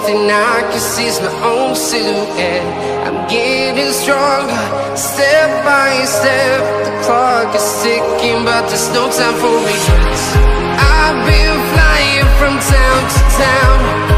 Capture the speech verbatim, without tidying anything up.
thing I can see is my own silhouette. I'm getting stronger, step by step. The clock is ticking, but there's no time for regrets. I've been flying from town to town,